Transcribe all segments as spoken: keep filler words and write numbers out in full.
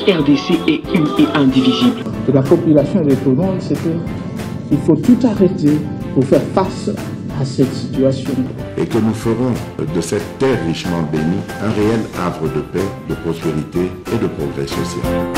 R D C est une et indivisible. Et la population de tout le monde, c'est qu'il faut tout arrêter pour faire face à cette situation. Et que nous ferons de cette terre richement bénie un réel havre de paix, de prospérité et de progrès social.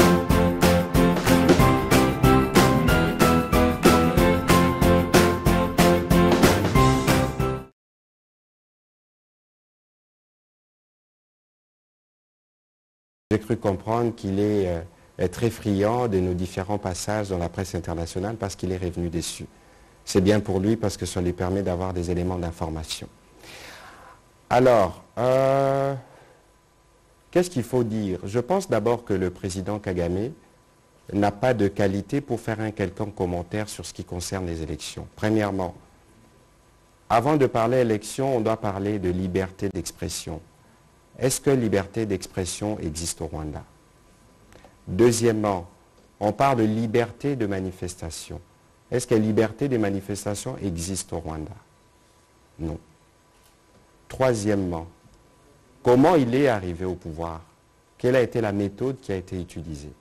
J'ai cru comprendre qu'il est, euh, est très friand de nos différents passages dans la presse internationale parce qu'il est revenu déçu. C'est bien pour lui parce que ça lui permet d'avoir des éléments d'information. Alors, euh, qu'est-ce qu'il faut dire? Je pense d'abord que le président Kagame n'a pas de qualité pour faire un quelconque commentaire sur ce qui concerne les élections. Premièrement, avant de parler élections, on doit parler de liberté d'expression. Est-ce que liberté d'expression existe au Rwanda? Deuxièmement, on parle de liberté de manifestation. Est-ce que la liberté de manifestation existe au Rwanda? Non. Troisièmement, comment il est arrivé au pouvoir? Quelle a été la méthode qui a été utilisée?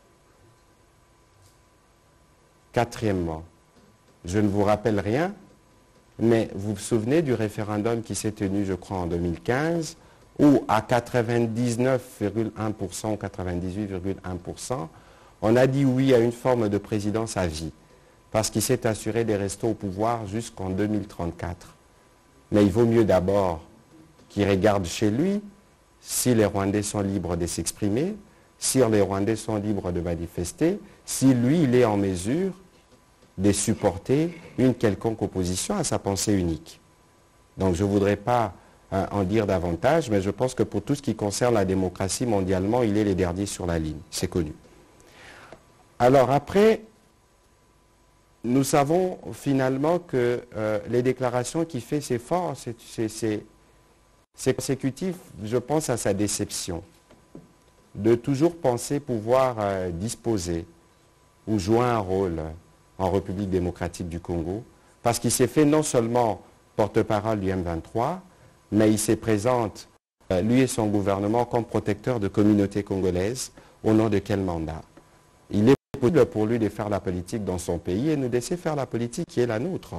Quatrièmement, je ne vous rappelle rien, mais vous vous souvenez du référendum qui s'est tenu, je crois, en deux mille quinze, où à quatre-vingt-dix-neuf virgule un pour cent ou quatre-vingt-dix-huit virgule un pour cent, on a dit oui à une forme de présidence à vie, parce qu'il s'est assuré de rester au pouvoir jusqu'en deux mille trente-quatre. Mais il vaut mieux d'abord qu'il regarde chez lui si les Rwandais sont libres de s'exprimer, si les Rwandais sont libres de manifester, si lui, il est en mesure de supporter une quelconque opposition à sa pensée unique. Donc je ne voudrais pas en dire davantage, mais je pense que pour tout ce qui concerne la démocratie mondialement, il est les derniers sur la ligne, c'est connu. Alors après, nous savons finalement que euh, les déclarations qu'il fait, c'est fort, c'est consécutif, je pense, à sa déception, de toujours penser pouvoir euh, disposer ou jouer un rôle en République démocratique du Congo, parce qu'il s'est fait non seulement porte-parole du M vingt-trois, mais il se présente, euh, lui et son gouvernement, comme protecteur de communautés congolaises. Au nom de quel mandat? Il est possible pour lui de faire la politique dans son pays et nous laisser faire la politique qui est la nôtre.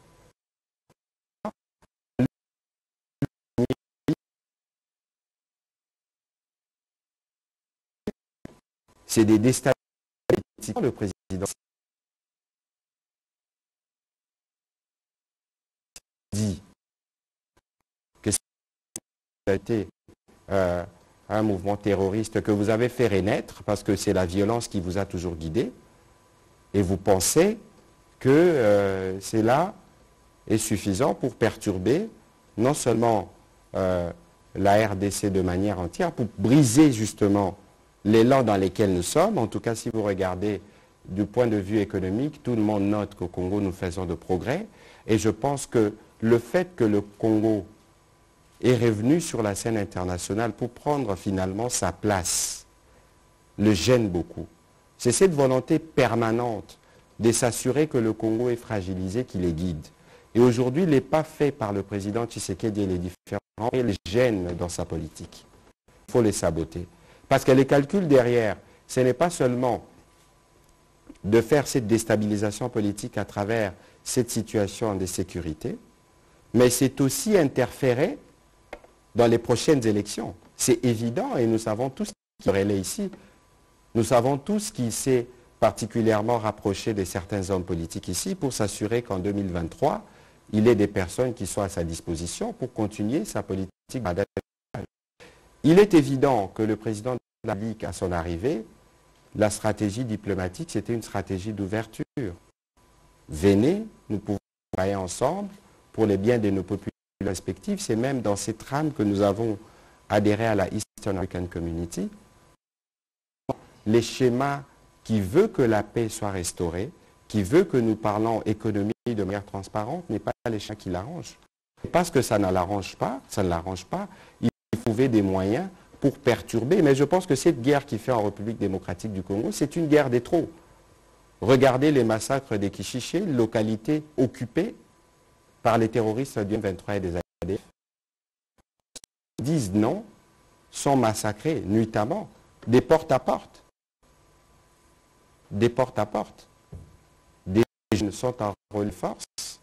C'est des déstabilisations. Le président dit que ça a été euh, un mouvement terroriste que vous avez fait renaître parce que c'est la violence qui vous a toujours guidé et vous pensez que euh, cela est suffisant pour perturber non seulement euh, la R D C de manière entière, pour briser justement l'élan dans lequel nous sommes. En tout cas, si vous regardez du point de vue économique, tout le monde note qu'au Congo, nous faisons de progrès. Et je pense que le fait que le Congo est revenu sur la scène internationale pour prendre finalement sa place le gêne beaucoup. C'est cette volonté permanente de s'assurer que le Congo est fragilisé qui les guide. Et aujourd'hui, il n'est pas fait par le président Tshisekedi et les différents, et les gêne dans sa politique. Il faut les saboter. Parce que les calculs derrière, ce n'est pas seulement de faire cette déstabilisation politique à travers cette situation de sécurité, mais c'est aussi interférer dans les prochaines élections. C'est évident et nous savons tous qui relaie ici. Nous savons tous qui s'est particulièrement rapproché de certains hommes politiques ici pour s'assurer qu'en deux mille vingt-trois, il ait des personnes qui soient à sa disposition pour continuer sa politique. Il est évident que le président de la République, à son arrivée, la stratégie diplomatique, c'était une stratégie d'ouverture. Venez, nous pouvons travailler ensemble pour les biens de nos populations respectives. C'est même dans cette trame que nous avons adhéré à la Eastern African Community. Les schémas qui veulent que la paix soit restaurée, qui veut que nous parlons économie de manière transparente, n'est pas les schémas qui l'arrangent. Parce que ça ne l'arrange pas, ça ne l'arrange pas, il faut trouver des moyens pour perturber. Mais je pense que cette guerre qui fait en République démocratique du Congo, c'est une guerre des trop. Regardez les massacres des Kishiché, localités occupées par les terroristes du M vingt-trois et des A D F. Ils disent non, sont massacrés nuitamment, des porte à porte. des porte à porte. Des jeunes sont en rôle de force.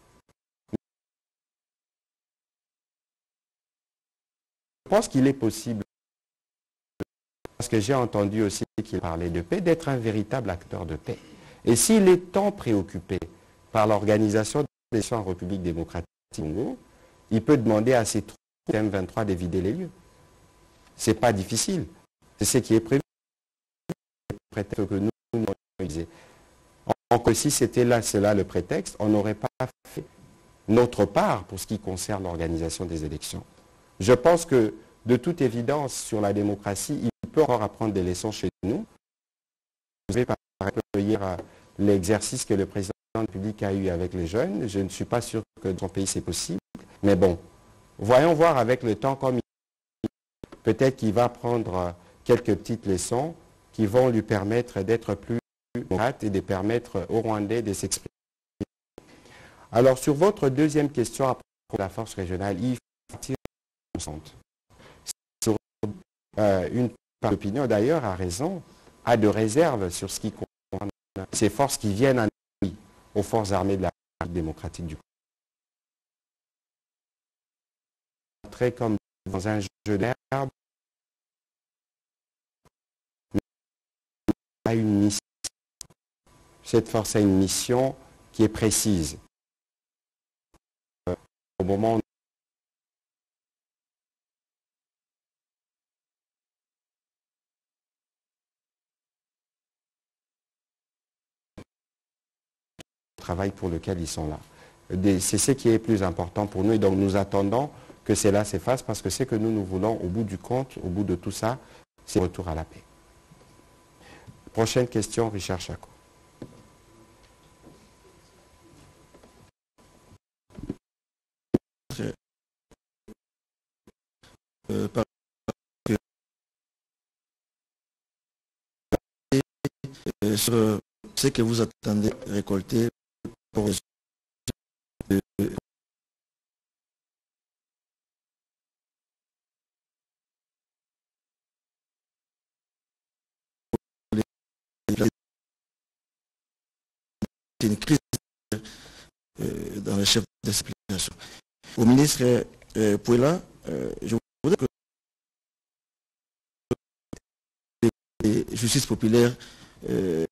Je pense qu'il est possible, parce que j'ai entendu aussi qu'il parlait de paix, d'être un véritable acteur de paix. Et s'il est tant préoccupé par l'organisation des élections en République démocratique du Congo, il peut demander à ses troupes M vingt-trois de vider les lieux. Ce n'est pas difficile. C'est ce qui est prévu. Prétexte que nous, nous utilisé. Encore si c'était là, c'est là le prétexte, on n'aurait pas fait notre part pour ce qui concerne l'organisation des élections. Je pense que, de toute évidence, sur la démocratie, il peut encore apprendre des leçons chez nous. Vous avez par exemple hier l'exercice que le président de la République a eu avec les jeunes. Je ne suis pas sûr que dans son pays c'est possible. Mais bon, voyons voir avec le temps comme il... peut-être qu'il va prendre quelques petites leçons qui vont lui permettre d'être plus démocrate et de permettre aux Rwandais de s'exprimer. Alors, sur votre deuxième question à propos de la force régionale, il faut tirer sur euh, une part d'opinion, d'ailleurs, a raison, a de réserves sur ce qui concerne ces forces qui viennent en appui aux forces armées de la République démocratique du Congo. Très comme dans un jeu d'herbe, a une mission. Cette force a une mission qui est précise. Euh, au moment où travail pour lequel ils sont là. C'est ce qui est plus important pour nous et donc nous attendons que cela s'efface parce que ce que nous, nous voulons au bout du compte, au bout de tout ça, c'est le retour à la paix. Prochaine question, Richard Chako. Euh, par... euh, sur ce que vous attendez récolter pour les une crise euh, dans le chef de cette population. Au ministre euh, Pouela, euh, je voudrais que la justice populaire, euh,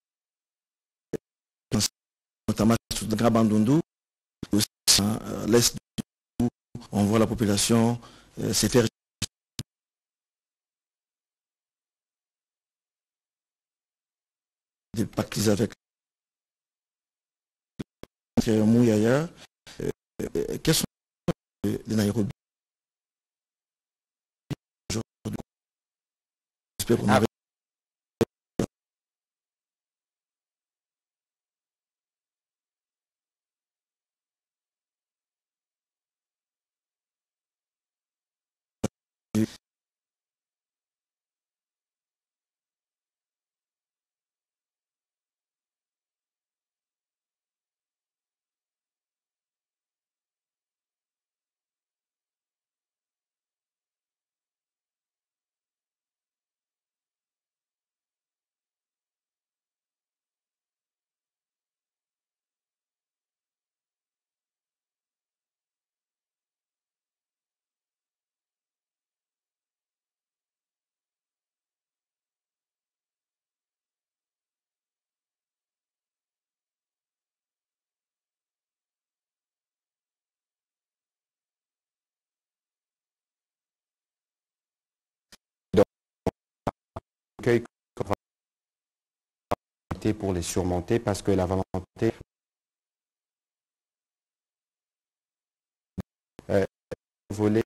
notamment sur le Grand Bandundu, aussi à l'est où on voit la population euh, se faire des pactes avec Mouyaya, euh, euh, quels sont les Nairobi aujourd'hui? J'espère qu'on aurait... pour les surmonter parce que la volonté euh, voler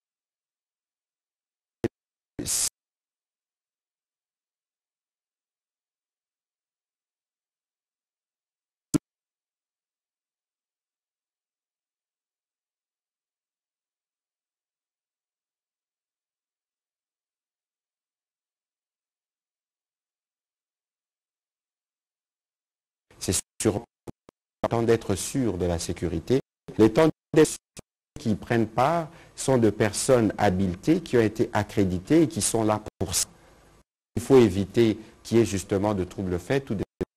c'est sûr temps d'être sûr de la sécurité. Les temps qui prennent part sont de personnes habilitées qui ont été accréditées et qui sont là pour ça. Il faut éviter qu'il y ait justement de troubles faits ou des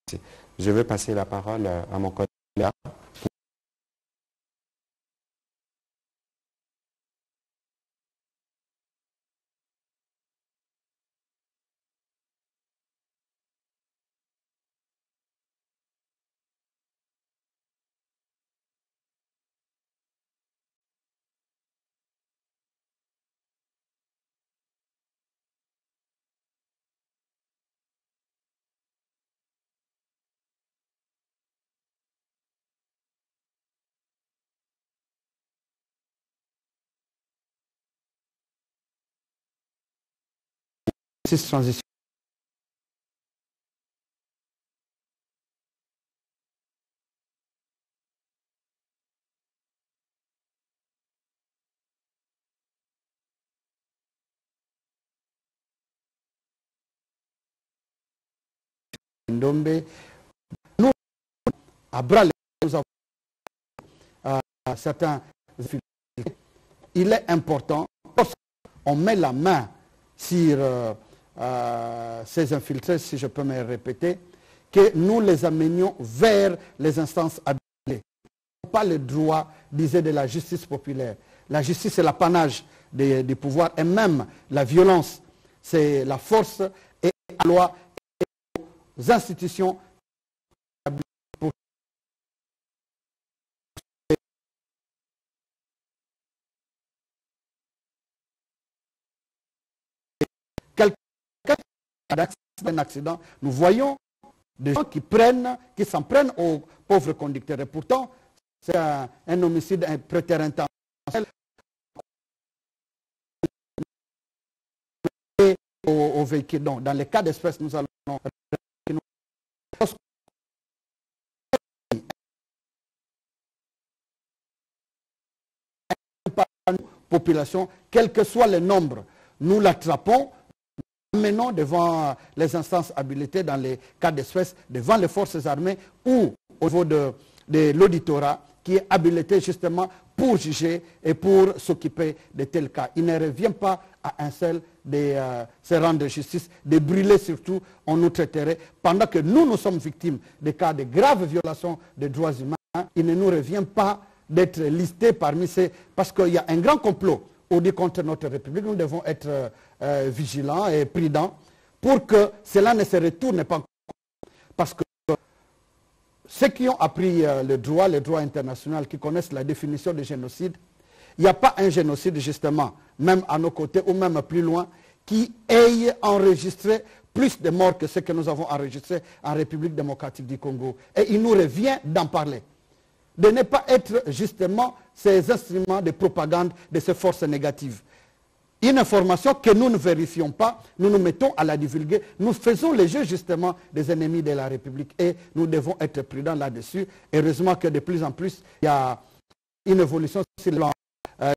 Je vais passer la parole à mon collègue. Cette transition. Ndombe, nous, à bras nous avons euh, certains. Il est important, lorsqu'on met la main sur euh, euh, ces infiltrés, si je peux me répéter, que nous les amenions vers les instances habilitées. Pas le droit, disait, de la justice populaire. La justice, c'est l'apanage des, des pouvoirs, et même la violence, c'est la force et la loi et les institutions pour d'un accident, nous voyons des gens qui prennent, qui s'en prennent aux pauvres conducteurs. Et pourtant, c'est un, un homicide un prétérintentionnel au, au véhicule. Donc, dans les cas d'espèce, nous allons population, quel que soit le nombre, nous l'attrapons, menons devant les instances habilitées dans les cas d'espèce, devant les forces armées ou au niveau de, de l'auditorat qui est habilité justement pour juger et pour s'occuper de tels cas. Il ne revient pas à un seul de euh, se rendre justice, de brûler surtout en outre-terre, pendant que nous, nous sommes victimes de cas de graves violations des droits humains. Il ne nous revient pas d'être listés parmi ces... Parce qu'il y a un grand complot au dit contre notre République. Nous devons être euh, euh, vigilants et prudents pour que cela ne se retourne pas. Parce que ceux qui ont appris euh, le droit, le droit international, qui connaissent la définition de génocide, il n'y a pas un génocide justement, même à nos côtés ou même plus loin, qui ait enregistré plus de morts que ce que nous avons enregistré en République démocratique du Congo. Et il nous revient d'en parler, de ne pas être justement ces instruments de propagande de ces forces négatives. Une information que nous ne vérifions pas, nous nous mettons à la divulguer, nous faisons le jeu justement des ennemis de la République et nous devons être prudents là-dessus. Heureusement que de plus en plus, il y a une évolution sur le plan euh,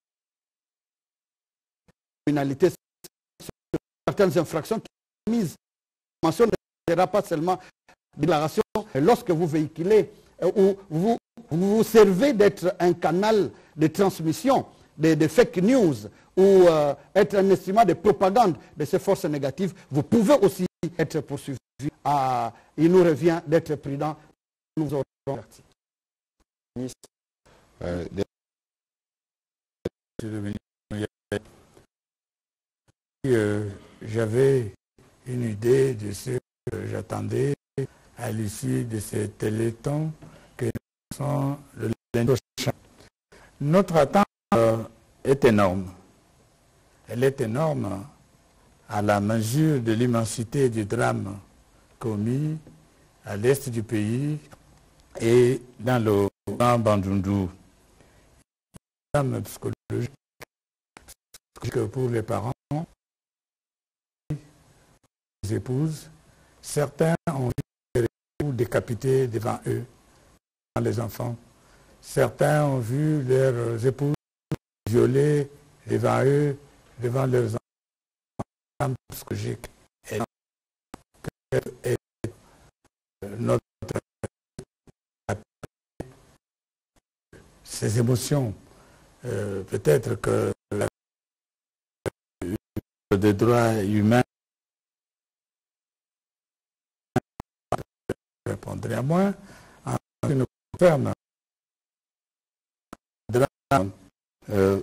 criminalité, certaines infractions qui sont mises. L'information ne sera pas seulement déclaration lorsque vous véhiculez euh, ou vous vous, vous servez d'être un canal de transmission de, de fake news ou euh, être un instrument de propagande de ces forces négatives, vous pouvez aussi être poursuivi. Ah, il nous revient d'être prudents. Nous aurons averti. Euh, euh, J'avais une idée de ce que j'attendais à l'issue de ces télétons que nous sommes le lundi prochain. Notre attente euh, est énorme. Elle est énorme à la mesure de l'immensité du drame commis à l'est du pays et dans le Grand Bandundu. Un drame psychologique pour les parents, les épouses. Certains ont vu les époux décapités devant eux, devant les enfants. Certains ont vu leurs épouses violées devant eux, devant leurs enfants psychologiques. Et notre ces émotions, euh, peut-être que la, des droits humains répondrai à moi. En ce qui nous concerne, euh,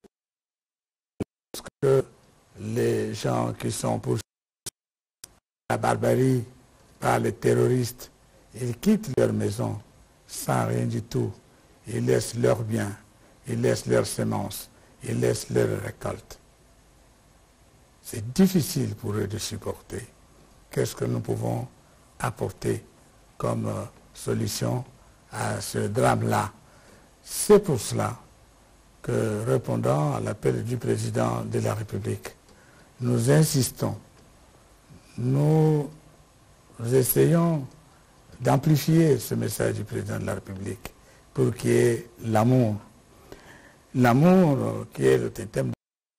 que les gens qui sont pour la barbarie par les terroristes, ils quittent leur maison sans rien du tout. Ils laissent leurs biens, ils laissent leurs semences, ils laissent leurs récoltes. C'est difficile pour eux de supporter. Qu'est-ce que nous pouvons apporter comme euh, solution à ce drame-là? C'est pour cela que, répondant à l'appel du président de la République, nous insistons, nous essayons d'amplifier ce message du président de la République pour qu'il y ait l'amour. L'amour qui est le thème.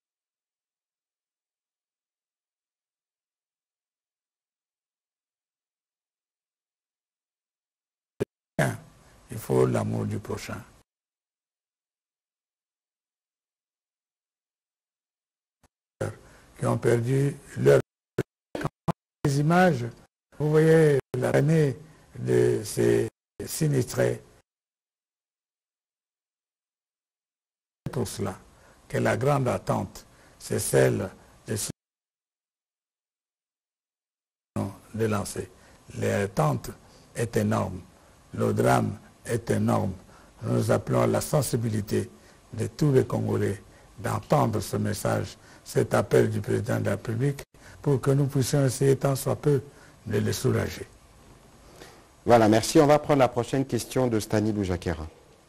Il faut l'amour du prochain. Qui ont perdu leur... Les images, vous voyez l'année de ces sinistrés. C'est pour cela que la grande attente, c'est celle de, de lancer. L'attente est énorme, le drame est énorme. Nous appelons à la sensibilité de tous les Congolais d'entendre ce message, cet appel du président de la République, pour que nous puissions essayer tant soit peu de les soulager. Voilà, merci. On va prendre la prochaine question de Stani Boujakera.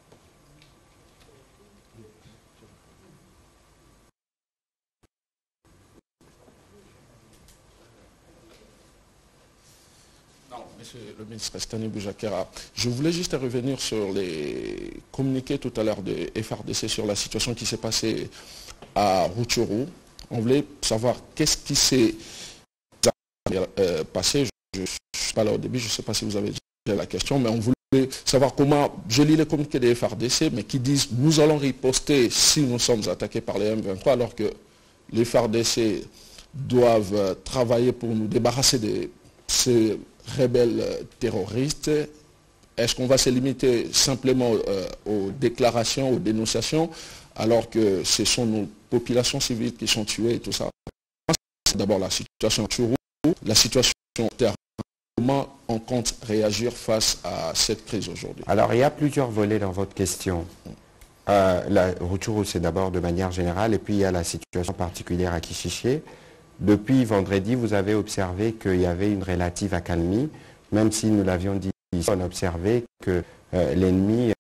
Non, monsieur le ministre Stani Boujakera, je voulais juste revenir sur les communiqués tout à l'heure de F R D C sur la situation qui s'est passée à Rutshuru. On voulait savoir qu'est-ce qui s'est euh, passé. Je ne suis pas là au début, je ne sais pas si vous avez déjà la question, mais on voulait savoir comment, je lis les communiqués des F R D C, mais qui disent nous allons riposter si nous sommes attaqués par les M vingt-trois, alors que les F R D C doivent travailler pour nous débarrasser de ces rebelles terroristes. Est-ce qu'on va se limiter simplement euh, aux déclarations, aux dénonciations, alors que ce sont nos populations civiles qui sont tuées et tout ça? C'est d'abord la situation Tchourou, la situation terre. Comment on compte réagir face à cette crise aujourd'hui? Alors, il y a plusieurs volets dans votre question. Euh, la Rutshuru, c'est d'abord de manière générale, et puis il y a la situation particulière à Kishiché. Depuis vendredi, vous avez observé qu'il y avait une relative accalmie, même si nous l'avions dit, on a observé que euh, l'ennemi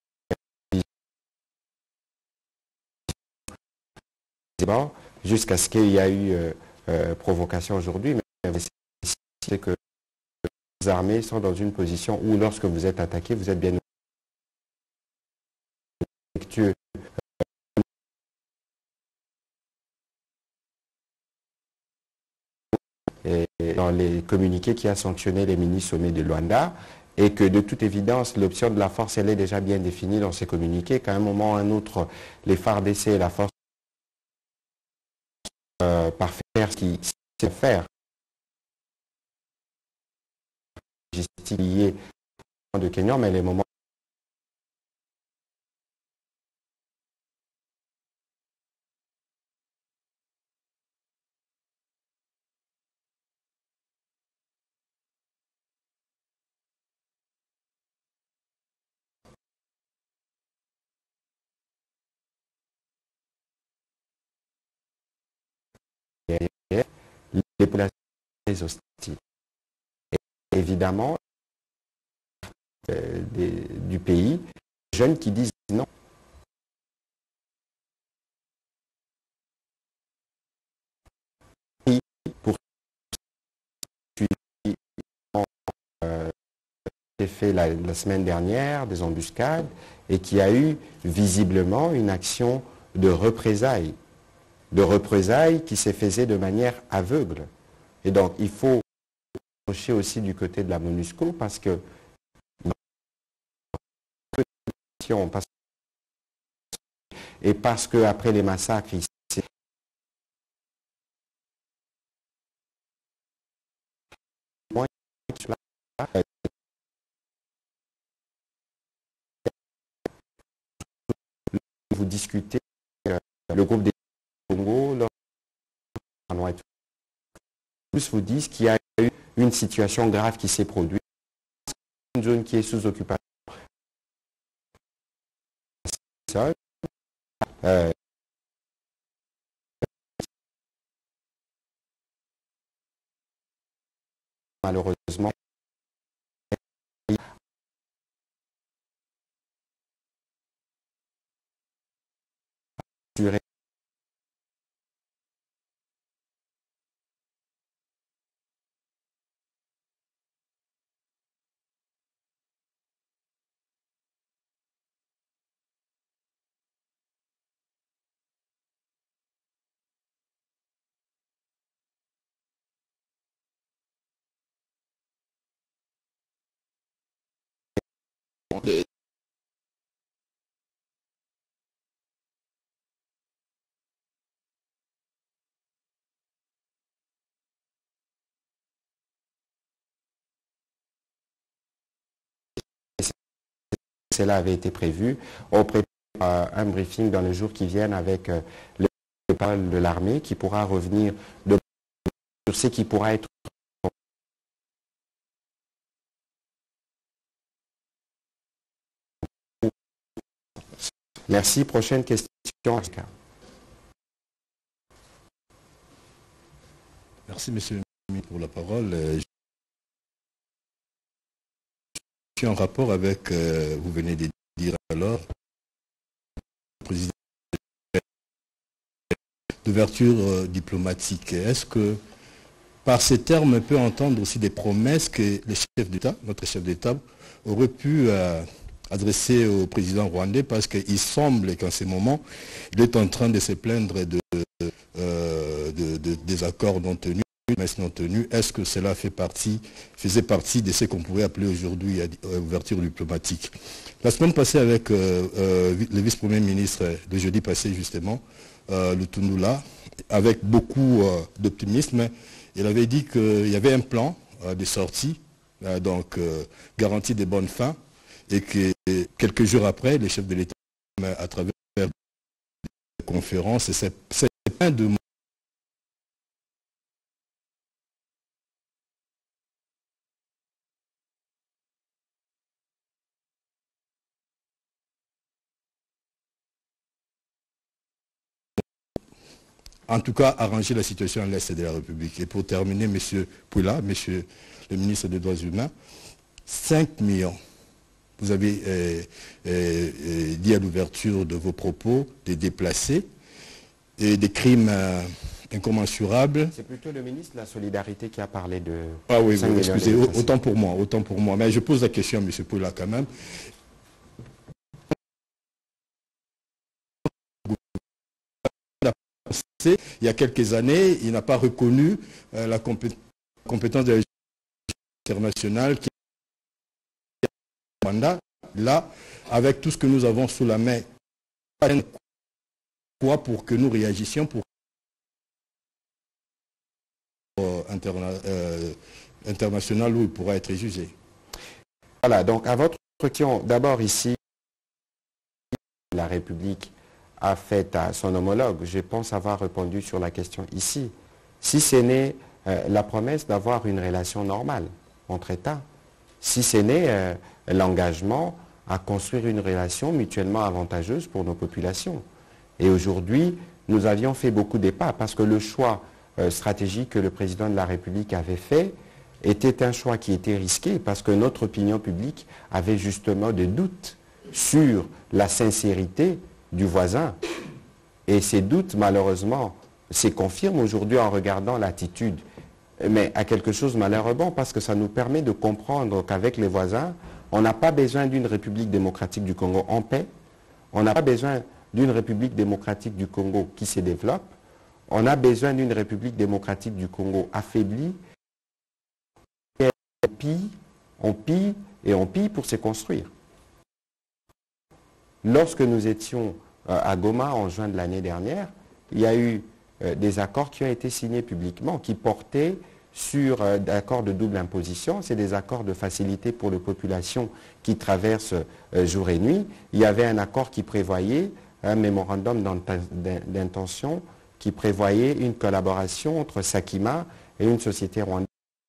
jusqu'à ce qu'il y a eu euh, euh, provocation aujourd'hui, mais c'est que les armées sont dans une position où lorsque vous êtes attaqué, vous êtes bien respectueux. Et dans les communiqués qui a sanctionné les mini-sommets de Luanda, et que de toute évidence, l'option de la force, elle est déjà bien définie dans ces communiqués, qu'à un moment ou à un autre, les F A R D C et la force euh, par faire ce qu'ils savent faire, lié de Kenya, mais les moments les populations hostiles. Et évidemment, euh, des, du pays, des jeunes qui disent non. Pour euh, fait la, la semaine dernière des embuscades et qui a eu visiblement une action de représailles. de représailles qui s'est faisait de manière aveugle. Et donc, il faut approcher aussi du côté de la MONUSCO parce que et parce qu'après les massacres ici, vous discutez euh, le groupe des Congo, plus vous disent qu'il y a eu une situation grave qui s'est produite, une zone qui est sous occupation. Euh, malheureusement, de- cela avait été prévu. On prépare euh, un briefing dans les jours qui viennent avec euh, le porte-parole de l'armée qui pourra revenir de, sur ce qui pourra être. Merci. Prochaine question. Merci, monsieur le ministre, pour la parole. Je suis en rapport avec, euh, vous venez de dire alors, le président d'ouverture euh, diplomatique. Est-ce que, par ces termes, on peut entendre aussi des promesses que le chef d'État, notre chef d'État, aurait pu euh, adresser au président rwandais, parce qu'il semble qu'en ce moment, il est en train de se plaindre de, euh, de, de, des accords non tenus, non tenus. Est-ce que cela fait partie, faisait partie de ce qu'on pourrait appeler aujourd'hui ouverture diplomatique? La semaine passée, avec euh, euh, le vice-premier ministre, le jeudi passé justement, euh, le Tundula, avec beaucoup euh, d'optimisme, il avait dit qu'il y avait un plan euh, de sortie, euh, donc euh, garantie de bonnes fins, et que quelques jours après, le chef de l'État, à travers des conférences, c'est plein de mots. En tout cas, arranger la situation à l'Est de la République. Et pour terminer, M. Poula, M. le ministre des Droits humains, cinq millions. Vous avez euh, euh, euh, dit à l'ouverture de vos propos des déplacés et des crimes euh, incommensurables. C'est plutôt le ministre de la Solidarité qui a parlé de... Ah oui, oui, excusez, autant pour moi, autant pour moi. Mais je pose la question à M. Poula quand même. Il y a quelques années, il n'a pas reconnu euh, la compé compétence de la justice internationale qui est mandat. Là, avec tout ce que nous avons sous la main, quoi pour que nous réagissions pour euh, interna euh, international où il pourra être jugé. Voilà, donc à votre question, d'abord ici, la République a fait à son homologue. Je pense avoir répondu sur la question ici. Si ce n'est euh, la promesse d'avoir une relation normale entre États, si ce n'est euh, l'engagement à construire une relation mutuellement avantageuse pour nos populations. Et aujourd'hui, nous avions fait beaucoup de pas parce que le choix euh, stratégique que le président de la République avait fait était un choix qui était risqué parce que notre opinion publique avait justement des doutes sur la sincérité du voisin. Et ces doutes, malheureusement, se confirment aujourd'hui en regardant l'attitude. Mais à quelque chose de malheureusement, parce que ça nous permet de comprendre qu'avec les voisins, on n'a pas besoin d'une République démocratique du Congo en paix, on n'a pas besoin d'une République démocratique du Congo qui se développe, on a besoin d'une République démocratique du Congo affaiblie, et on pille, on pille et on pille pour se construire. Lorsque nous étions euh, à Goma en juin de l'année dernière, il y a eu euh, des accords qui ont été signés publiquement, qui portaient sur euh, des accords de double imposition. C'est des accords de facilité pour les populations qui traversent euh, jour et nuit. Il y avait un accord qui prévoyait un mémorandum d'intention qui prévoyait une collaboration entre Sakima et une société rwandaise.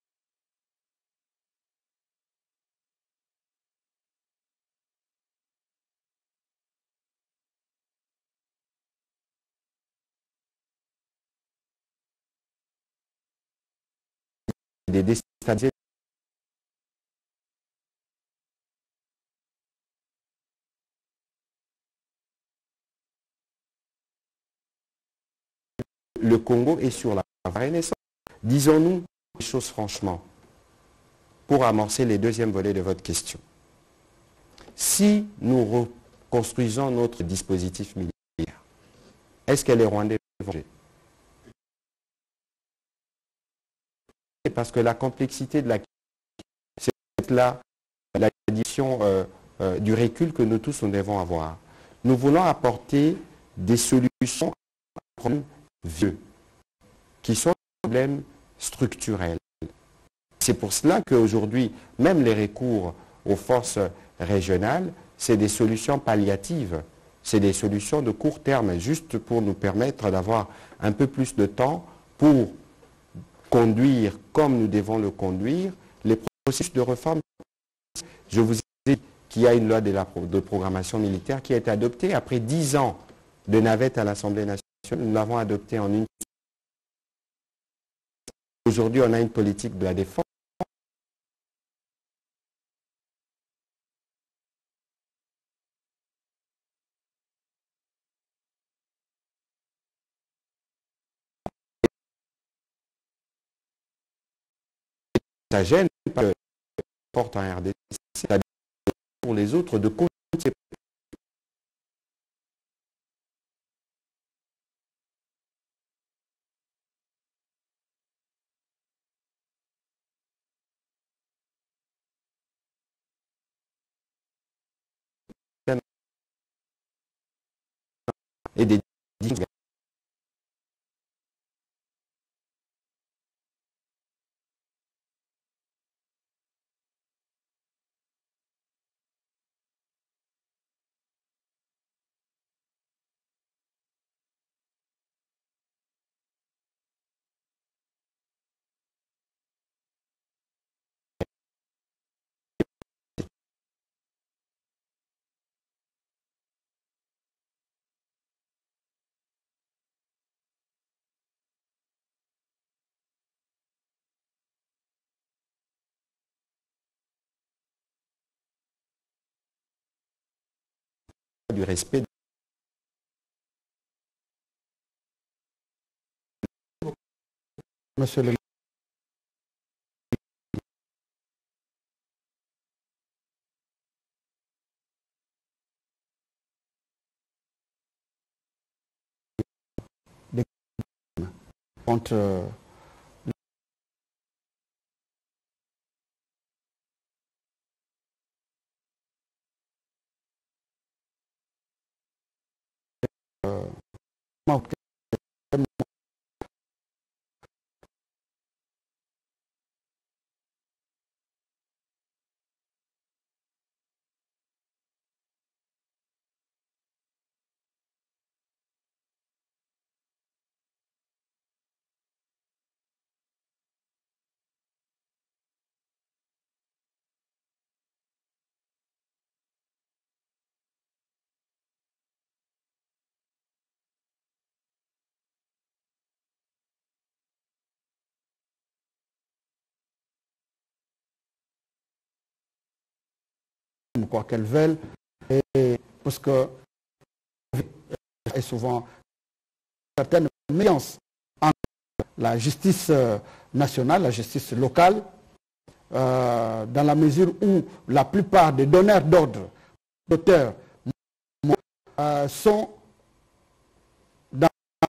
Des déstabilisés. Le Congo est sur la renaissance. Disons-nous les choses franchement, pour amorcer les deuxièmes volets de votre question. Si nous reconstruisons notre dispositif militaire, est-ce que les Rwandais vont changer? Parce que la complexité de la question, c'est là la condition euh, euh, du recul que nous tous nous devons avoir. Nous voulons apporter des solutions à des problèmes vieux, qui sont des problèmes structurels. C'est pour cela qu'aujourd'hui, même les recours aux forces régionales, c'est des solutions palliatives, c'est des solutions de court terme, juste pour nous permettre d'avoir un peu plus de temps pour conduire comme nous devons le conduire, les processus de réforme. Je vous ai dit qu'il y a une loi de, la, de programmation militaire qui a été adoptée après dix ans de navette à l'Assemblée nationale. Nous l'avons adoptée en une. Aujourd'hui, on a une politique de la défense. Ça gêne pas le porte en R D C, ça pour les autres de continuer. Et des du respect. Monsieur le contre euh, quoi qu'elles veulent, et parce que et souvent certaines méfiances entre la justice nationale, la justice locale, euh, dans la mesure où la plupart des donneurs d'ordre, d'auteurs, euh, sont dans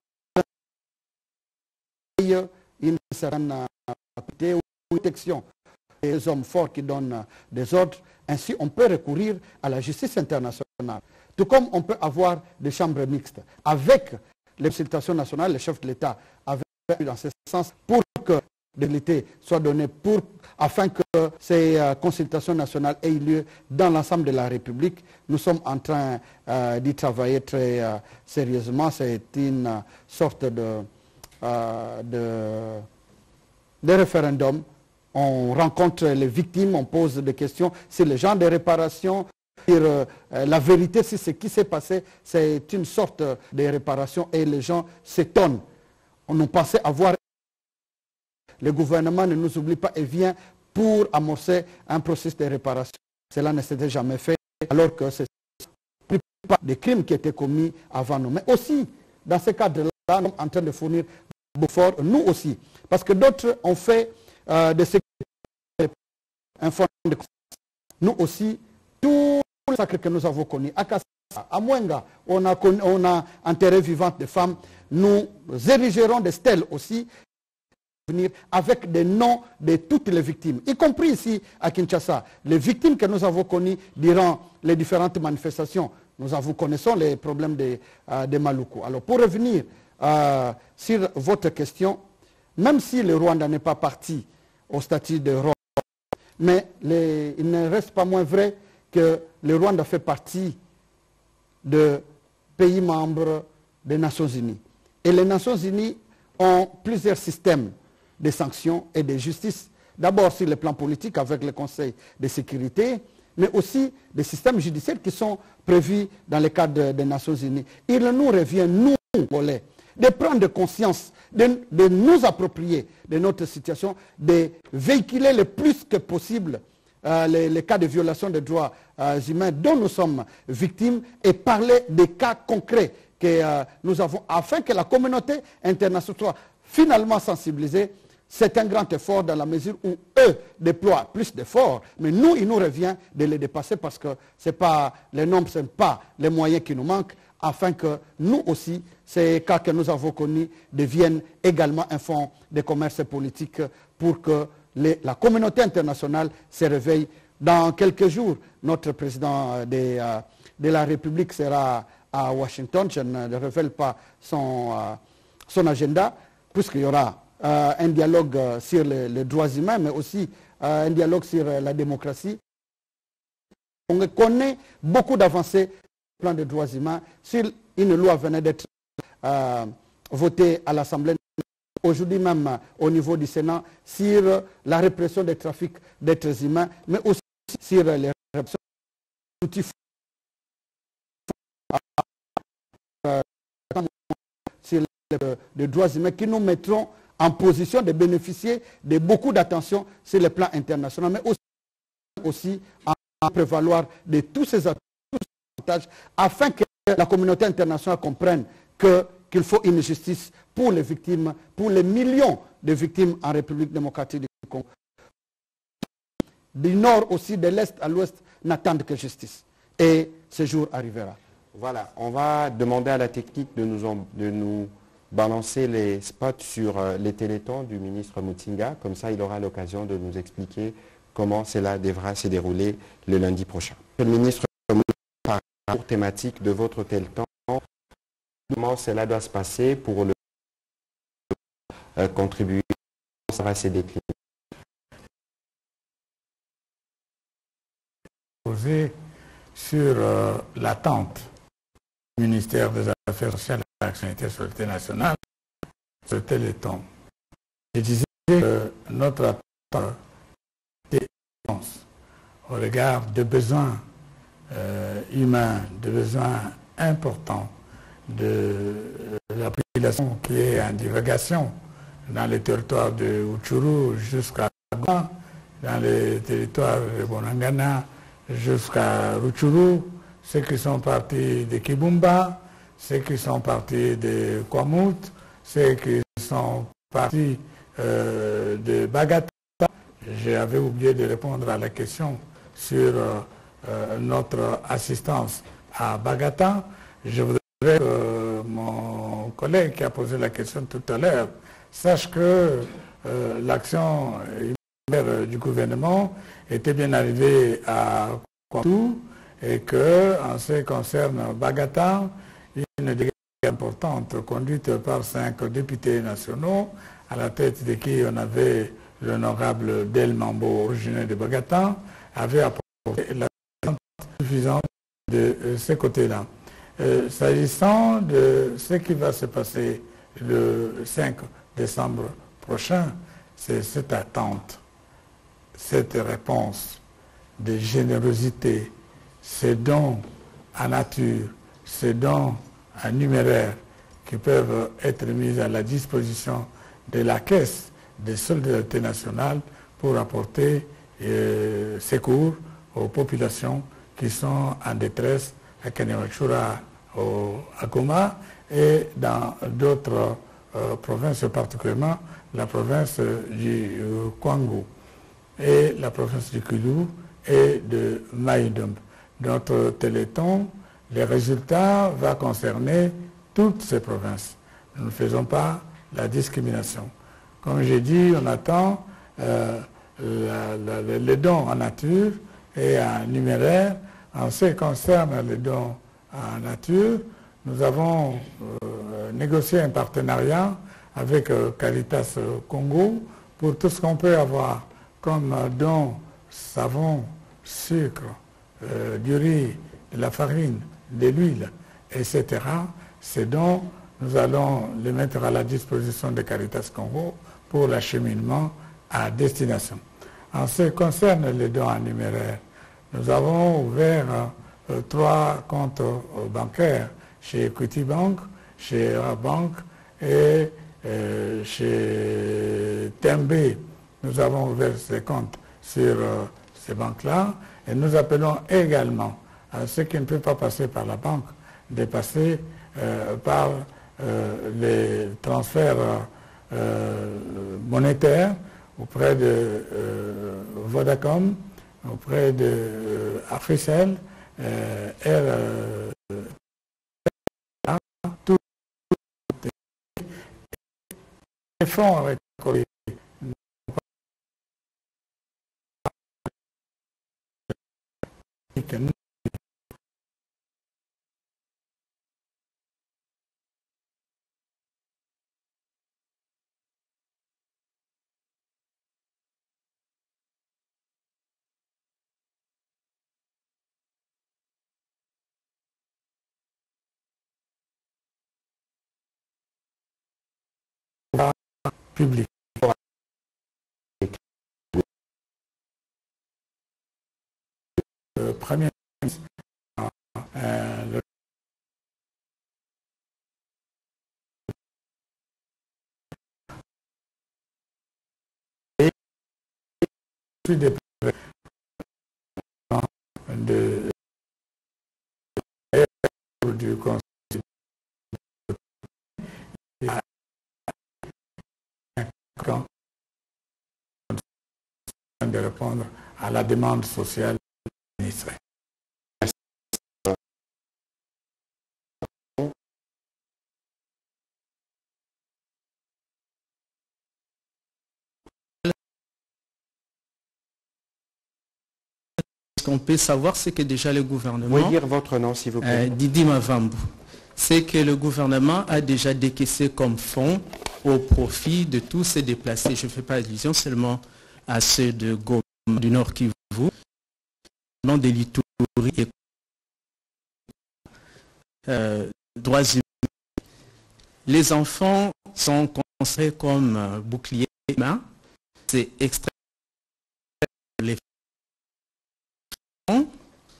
une certaine protection des hommes forts qui donnent des ordres. Ainsi, on peut recourir à la justice internationale. Tout comme on peut avoir des chambres mixtes. Avec les consultations nationales, les chefs de l'État avaient dans ce sens pour que de qualité soit donné pour, afin que ces euh, consultations nationales aient lieu dans l'ensemble de la République. Nous sommes en train euh, d'y travailler très euh, sérieusement. C'est une euh, sorte de, euh, de, de référendum. On rencontre les victimes, on pose des questions sur le genre de réparation, sur euh, la vérité, si ce qui s'est passé, c'est une sorte de réparation et les gens s'étonnent. On nous pensait avoir... Le gouvernement ne nous oublie pas et vient pour amorcer un processus de réparation. Cela ne s'était jamais fait, alors que c'est la plupart des crimes qui étaient commis avant nous. Mais aussi, dans ce cadre-là, nous sommes en train de fournir beaucoup d'efforts, nous aussi. Parce que d'autres ont fait euh, de sécurité un fonds de confiance. Nous aussi, tous les sacres que nous avons connus, à Kassa, à Mwenga, on a, connu, on a enterré vivantes des femmes, nous érigerons des stèles aussi, avec des noms de toutes les victimes, y compris ici à Kinshasa. Les victimes que nous avons connues durant les différentes manifestations, nous avons connaissons les problèmes de, euh, de Maluku. Alors pour revenir euh, sur votre question, même si le Rwanda n'est pas parti au statut de Rome, mais les, il ne reste pas moins vrai que le Rwanda fait partie de pays membres des Nations Unies. Et les Nations Unies ont plusieurs systèmes de sanctions et de justice. D'abord sur le plan politique avec le Conseil de sécurité, mais aussi des systèmes judiciaires qui sont prévus dans le cadre des Nations Unies. Il nous revient, nous, Congolais, de prendre conscience, de, de nous approprier de notre situation, de véhiculer le plus que possible euh, les, les cas de violation des droits euh, humains dont nous sommes victimes et parler des cas concrets que euh, nous avons afin que la communauté internationale soit finalement sensibilisée. C'est un grand effort dans la mesure où eux déploient plus d'efforts, mais nous, il nous revient de les dépasser parce que c'est pas, les nombres ne sont pas les moyens qui nous manquent, afin que nous aussi, ces cas que nous avons connus deviennent également un fonds de commerce politique pour que les, la communauté internationale se réveille. Dans quelques jours, notre président de, euh, de la République sera à Washington. Je ne révèle pas son, euh, son agenda, puisqu'il y aura Euh, un dialogue euh, sur les, les droits humains, mais aussi euh, un dialogue sur euh, la démocratie. On connaît beaucoup d'avancées sur le plan des droits humains. Sur une loi venait d'être euh, votée à l'Assemblée nationale, aujourd'hui même euh, au niveau du Sénat, sur euh, la répression des trafics d'êtres humains, mais aussi sur euh, les répressions d'outils euh, sur les, euh, les droits humains qui nous mettront en position de bénéficier de beaucoup d'attention sur le plan international, mais aussi, aussi en prévaloir de tous ces avantages afin que la communauté internationale comprenne que, qu'il faut une justice pour les victimes, pour les millions de victimes en République démocratique du Congo. Du nord aussi, de l'est à l'ouest, n'attendent que justice. Et ce jour arrivera. Voilà, on va demander à la technique de nous... En, de nous balancer les spots sur euh, les télétons du ministre Mutinga. Comme ça, il aura l'occasion de nous expliquer comment cela devra se dérouler le lundi prochain. Le ministre, par rapport thématique de votre téléthon, comment cela doit se passer pour le euh, contribuer, ça va se décliner. Posé sur euh, l'attente du ministère des Affaires sociales et de l'Action et de la Sécurité nationale, ce téléthon. Je disais que notre attente est immense au regard des besoins euh, humains, des besoins importants de euh, la population qui est en divagation dans les territoires de Rutshuru jusqu'à Goma, dans les territoires de Bonangana jusqu'à Rutshuru, ceux qui sont partis de Kibumba, ceux qui sont partis de Kwamut, ceux qui sont partis euh, de Bagata. J'avais oublié de répondre à la question sur euh, notre assistance à Bagata. Je voudrais que mon collègue qui a posé la question tout à l'heure sache que euh, l'action du gouvernement était bien arrivée à Kwamut et qu'en ce qui concerne Bagata, une délégation importante conduite par cinq députés nationaux à la tête de qui on avait l'honorable Del Mambo, originaire de Bagatan, avait apporté la suffisante de euh, ce côté-là. Euh, S'agissant de ce qui va se passer le cinq décembre prochain, c'est cette attente, cette réponse de générosité, ces dons à nature, ces dons à numéraire qui peuvent être mis à la disposition de la caisse de solidarité nationale pour apporter euh, secours aux populations qui sont en détresse à Kanewachura, à Goma et dans d'autres euh, provinces, particulièrement la province du euh, Kwango et la province du Kivu et de Maïdombe. Notre téléthon, les résultats vont concerner toutes ces provinces. Nous ne faisons pas la discrimination. Comme j'ai dit, on attend euh, la, la, les dons en nature et en numéraire. En ce qui concerne les dons en nature, nous avons euh, négocié un partenariat avec euh, Caritas Congo pour tout ce qu'on peut avoir comme euh, dons savon, sucre, euh, du riz, de la farine, de l'huile, et cetera. Ces dons, nous allons les mettre à la disposition de Caritas Congo pour l'acheminement à destination. En ce qui concerne les dons en numéraire, nous avons ouvert euh, trois comptes euh, bancaires chez Equity Bank, chez Rabank et euh, chez Tembe. Nous avons ouvert ces comptes sur euh, ces banques-là et nous appelons également à ceux qui ne peuvent pas passer par la banque de passer euh, par euh, les transferts euh, monétaires auprès de euh, Vodacom, auprès de euh, Africell, euh, R, euh, tout les fonds récoltés. Public. Le premier ministre, euh, le et des de, du conseil de répondre à la demande sociale administrée. Ce qu'on peut savoir, c'est que déjà le gouvernement... Vous pouvez dire votre nom, s'il vous plaît. Euh, Didi Mavambu. C'est que le gouvernement a déjà décaissé comme fonds au profit de tous ces déplacés. Je ne fais pas allusion seulement à ceux de Goma, du Nord Kivu, non de l'Ituri et euh, droits humains. Les enfants sont considérés comme euh, boucliers humains. C'est extrêmement les fonds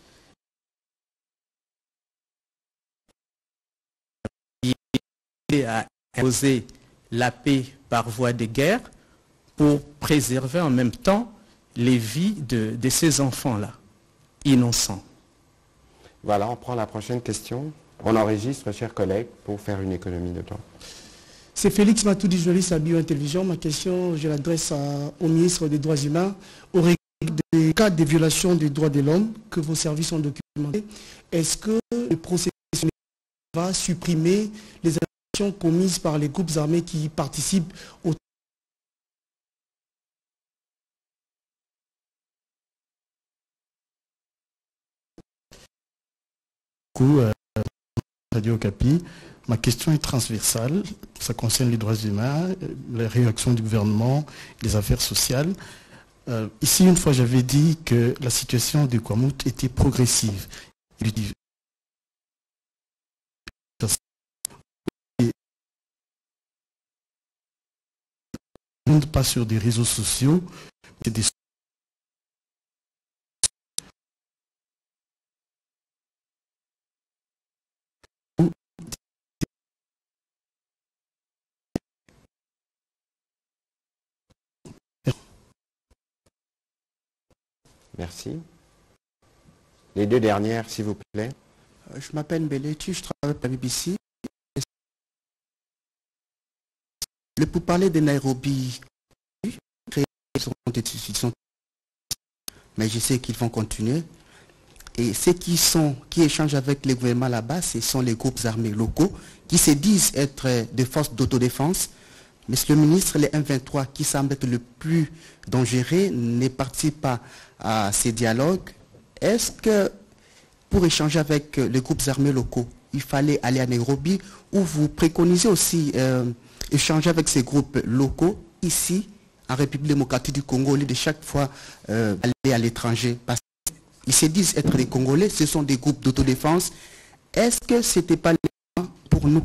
à imposer la paix par voie de guerre pour préserver en même temps les vies de, de ces enfants-là, innocents. Voilà, on prend la prochaine question. On enregistre, chers collègues, pour faire une économie de temps. C'est Félix Matoudi, journaliste à Bio-Intellivision. Ma question, je l'adresse au ministre des Droits humains. Au regard des cas de violation des droits de l'homme que vos services ont documentés, est-ce que le processus va supprimer les actions commises par les groupes armés qui participent au coup, euh, Radio Okapi, Ma question est transversale, ça concerne les droits humains, les réactions du gouvernement, les affaires sociales. Euh, ici, une fois, j'avais dit que la situation de Kwamouth était progressive. Pas sur des réseaux sociaux, c'est des Merci. Les deux dernières, s'il vous plaît. Je m'appelle Belletti, je travaille pour la B B C. Le pourparler de Nairobi, mais je sais qu'ils vont continuer. Et ceux qui, sont, qui échangent avec les gouvernements là-bas, ce sont les groupes armés locaux qui se disent être des forces d'autodéfense. Monsieur le ministre, les M vingt-trois, qui semble être le plus dangereux, ne participent pas à ces dialogues. Est-ce que pour échanger avec les groupes armés locaux, il fallait aller à Nairobi, ou vous préconisez aussi euh, échanger avec ces groupes locaux ici, en République démocratique du Congo, au lieu de chaque fois euh, aller à l'étranger? Parce qu'ils se disent être des Congolais, ce sont des groupes d'autodéfense. Est-ce que ce n'était pas le temps pour nous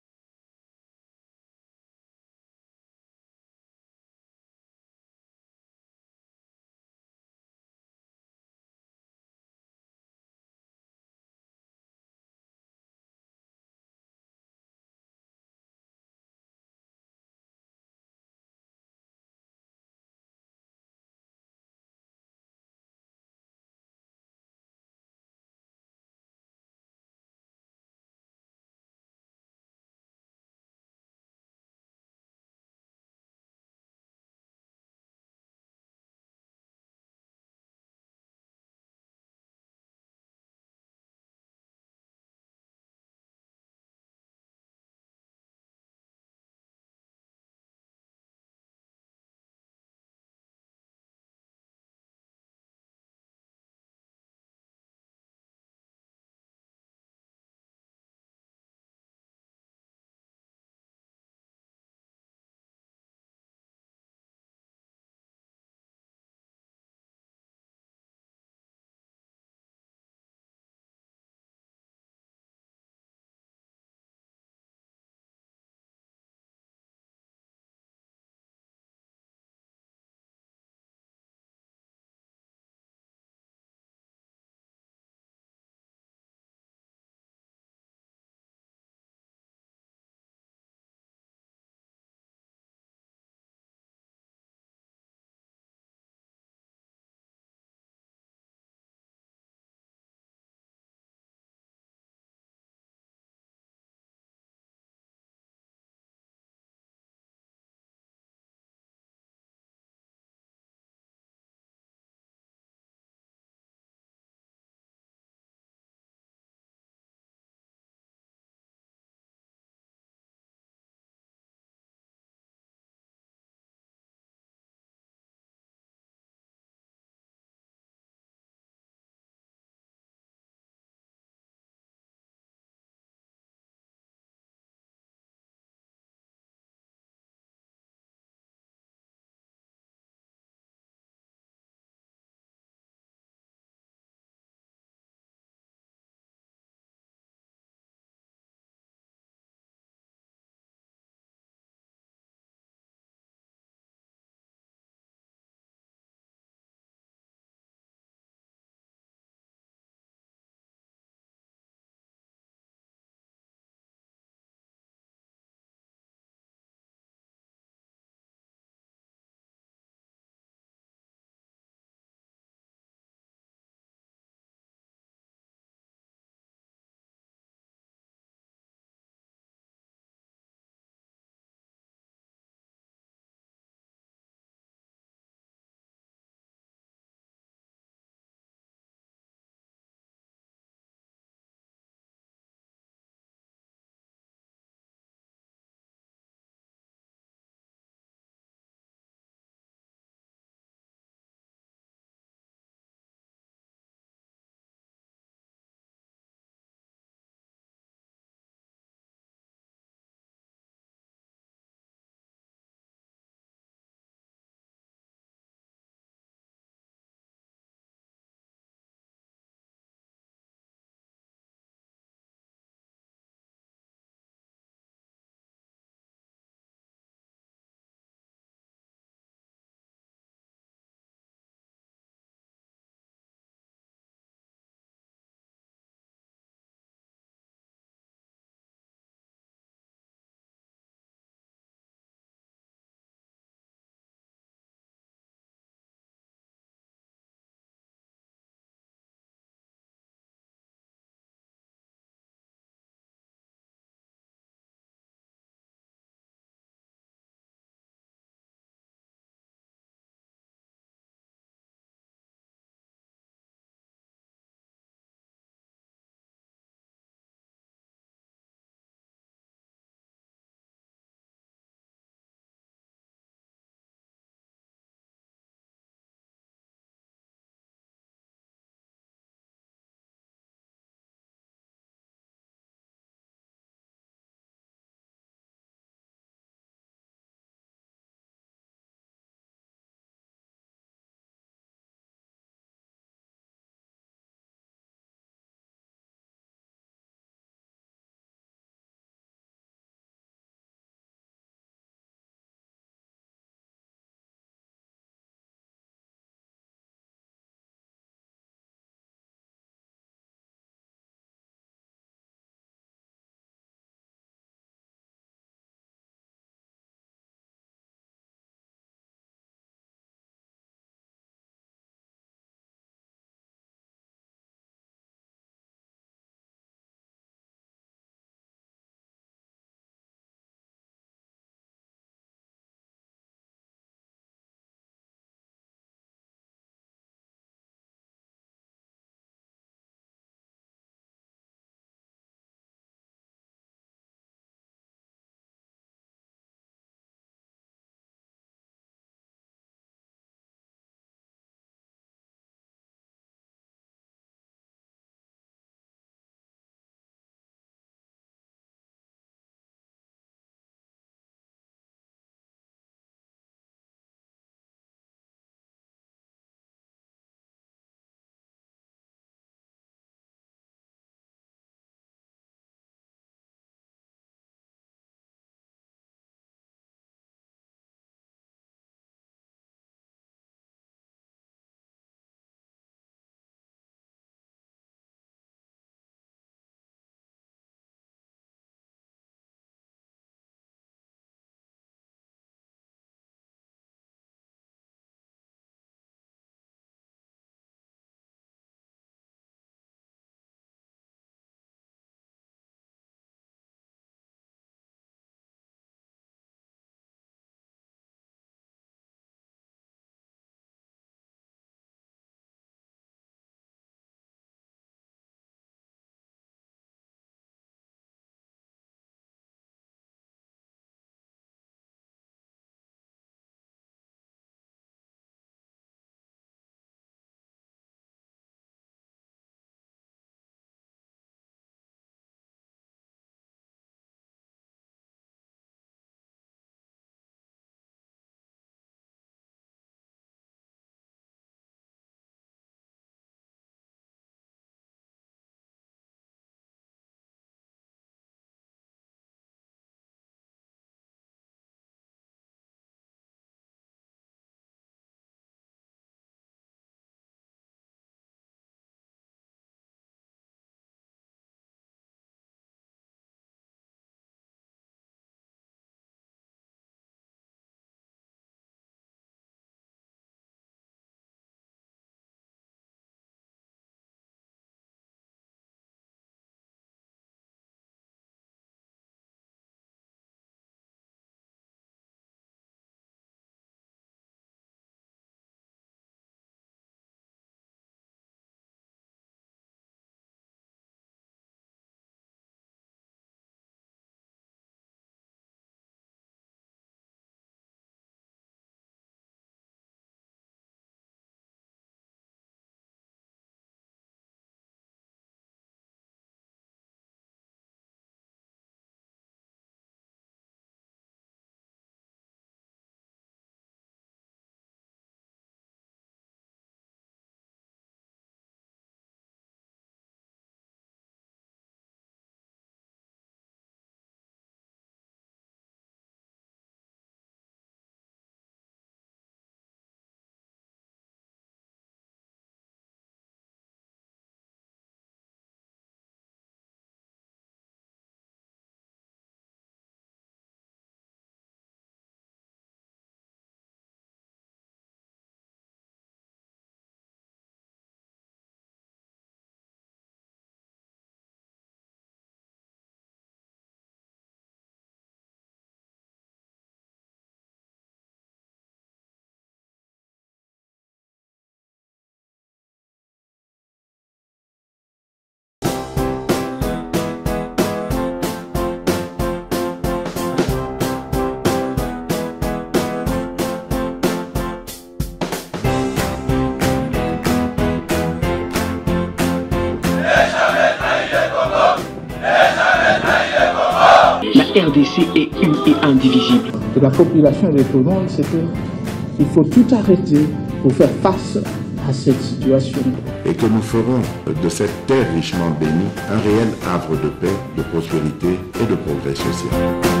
R D C est une et indivisible. De la population répondante, c'est qu'il faut tout arrêter pour faire face à cette situation. Et que nous ferons de cette terre richement bénie un réel havre de paix, de prospérité et de progrès social.